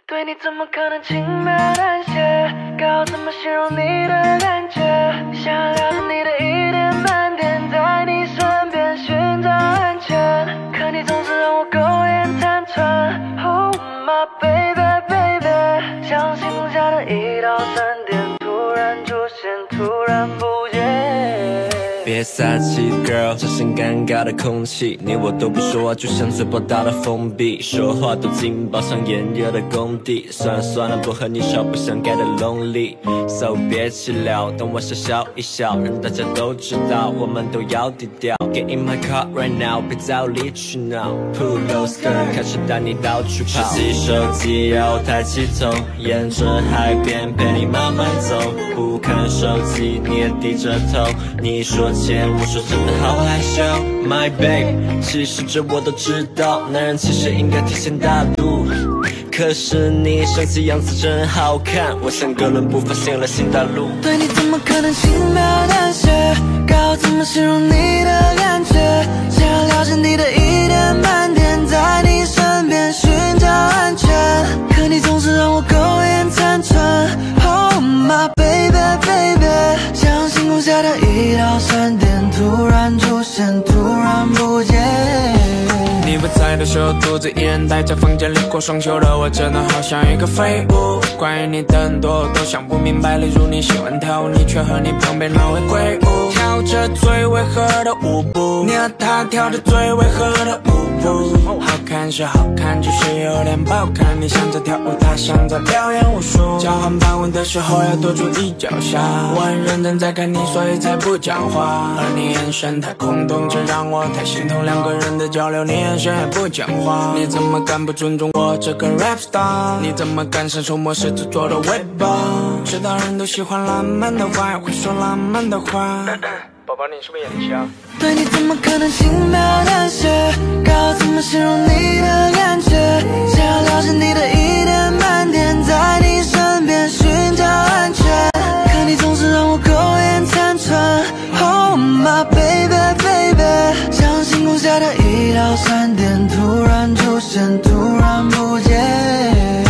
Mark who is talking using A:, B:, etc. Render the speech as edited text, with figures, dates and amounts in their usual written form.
A: 对你怎么可能轻描淡写？该怎么形容你的感觉？想要了解你的一点半点，在你身边寻找安全，可你总是让我苟延残喘。Oh my baby baby， 像星空下的1到3点，突然出现，突然不见。
B: 别撒气 girl， 产生尴尬的空气，你我都不说话，就像嘴巴打了封闭，说话都紧抱上炎热的工地。算了算了，不和你吵，不想 get lonely， so 别气聊，等我笑一笑，让大家都知道，我们都要低调。Get in my car right now， 别再无理取闹 ，Pull low skirt， 开始带你到处跑。拾起手机，要抬起头，沿着海边陪你慢慢走，不看手机，你也低着头。你说钱，我说真的好害羞 ，My babe， 其实这我都知道，男人其实应该体现大度。可是你生气样子真好看，我像哥伦布发现了新大陆。
A: 对你怎么可能轻描淡写？该怎么形容你的感觉？想要了解你的一点半点，在你身边寻找安全，可你总是让我苟延残喘。Oh my baby baby， 像星空下的1到3点，突然出现，突然不见。
C: 你不在的时候，独自一人待在房间里过双休的我，真的好像一个废物。关于你的很多都想不明白，例如你喜欢跳舞，你却和你旁边那位鬼舞跳着最违和的舞步，你和他跳着最违和的舞步。好看是好看，只是有点不好看。你想着跳舞，他想着表演武术。交换盘问的时候要多注意脚下，我很认真在看你，所以才不讲话。而你眼神太空洞，这让我太心痛。两个人的交流，你眼神也不讲话。你怎么敢不尊重我这个 rap star？ 你怎么敢伸手摸狮子座的尾巴？知道人都喜欢浪漫的话，会说浪漫的话。宝宝，你是不是眼瞎？
A: 对你怎么可能轻描淡写？该怎么形容你的感觉？想要了解你的一点半点，在你身边寻找安全，可你总是让我苟延残喘。Oh my baby baby， 像星空下的1到3点，突然出现，突然不见。